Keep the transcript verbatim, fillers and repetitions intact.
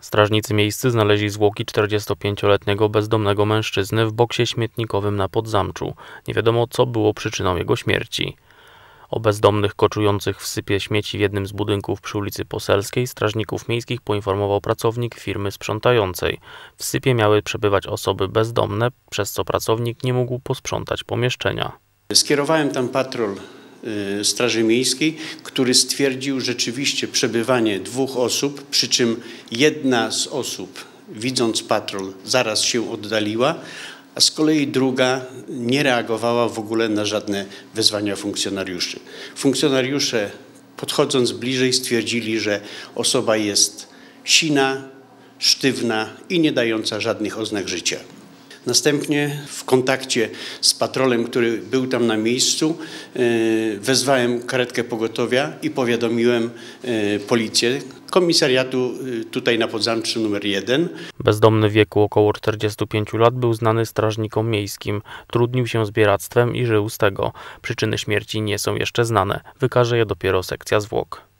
Strażnicy miejscy znaleźli zwłoki czterdziestopięcioletniego bezdomnego mężczyzny w boksie śmietnikowym na Podzamczu. Nie wiadomo, co było przyczyną jego śmierci. O bezdomnych koczujących w sypie śmieci w jednym z budynków przy ulicy Poselskiej strażników miejskich poinformował pracownik firmy sprzątającej. W sypie miały przebywać osoby bezdomne, przez co pracownik nie mógł posprzątać pomieszczenia. Skierowałem tam patrol Straży Miejskiej, który stwierdził rzeczywiście przebywanie dwóch osób, przy czym jedna z osób, widząc patrol, zaraz się oddaliła, a z kolei druga nie reagowała w ogóle na żadne wezwania funkcjonariuszy. Funkcjonariusze, podchodząc bliżej, stwierdzili, że osoba jest sina, sztywna i nie dająca żadnych oznak życia. Następnie w kontakcie z patrolem, który był tam na miejscu, wezwałem karetkę pogotowia i powiadomiłem policję komisariatu tutaj na Podzamczu numer jeden. Bezdomny w wieku około czterdziestu pięciu lat był znany strażnikom miejskim. Trudnił się zbieractwem i żył z tego. Przyczyny śmierci nie są jeszcze znane. Wykaże je dopiero sekcja zwłok.